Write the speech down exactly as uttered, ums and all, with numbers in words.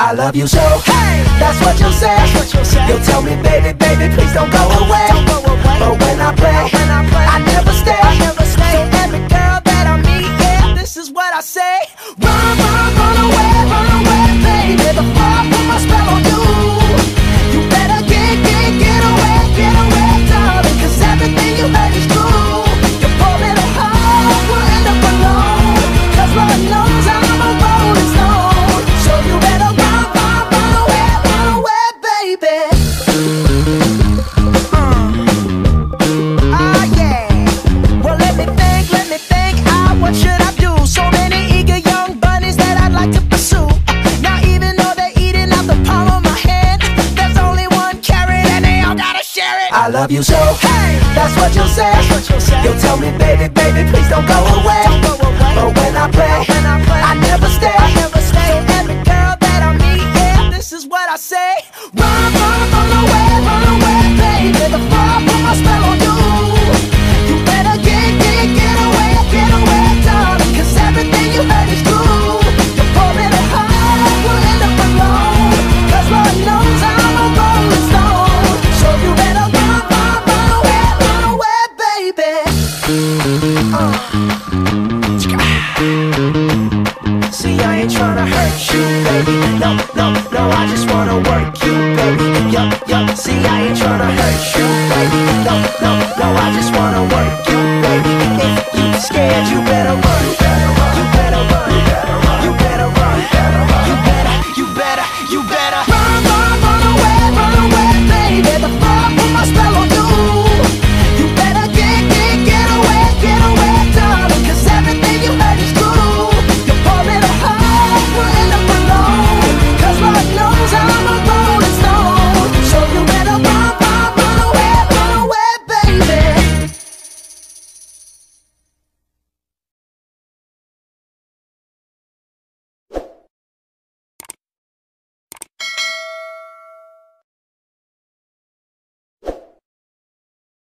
I love you so, hey, that's what you'll say. That's what you'll say. You'll tell me, baby, baby, please don't go away. Don't go away. But when I play, when I, play I never stay. I never stay. So every girl that I meet, yeah, this is what I say. Run, run, run away, run away, baby, before I put my spell on you. You better get, get, get away, get away, darling, 'cause everything you heard is true. Your poor little heart will end up alone, 'cause Lord knows I'm a rolling stone. So you better run, run, run away, run away, baby. Ah, yeah. Well, let me think, let me think. Ah, what should I do? So many eager young bunnies that I'd like to pursue. Now even though they're eating out the palm of my hand, there's only one carrot and they all gotta share it. I love you so, hey, that's what you'll say. That's what you'll say. You'll tell me, baby, baby, please don't go away. Don't go away. But when I play, when I, play I never stay. I never stay. So every girl that I meet, yeah, this is what I say. Run, run, run away, run away, baby, before I put my spell on you. You better get, get, get away, get away, darling, 'cause everything you heard is true. Your poor little heart will end up alone, 'cause Lord knows I'm a rolling stone. So you better run, run, run away, run away, baby. Uh. See, I ain't tryna hurt you, baby. No, no, no, I just wanna work you, baby. Yup, yup. See, I ain't tryna hurt you, baby. No, no, no, I just wanna work you, baby. If you scared, you better run.